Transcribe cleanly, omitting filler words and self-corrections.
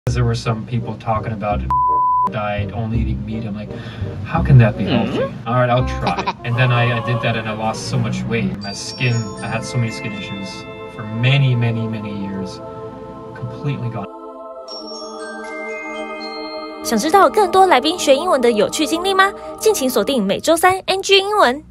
There were some people talking about diet, only eating meat. I'm like, how can that be healthy? All right, I'll try. And then I did that and I lost so much weight. My skin, I had so many skin issues for many years. Completely gone. 想知道更多来宾学英文的有趣经历吗？敬请锁定每周三 NG 英文。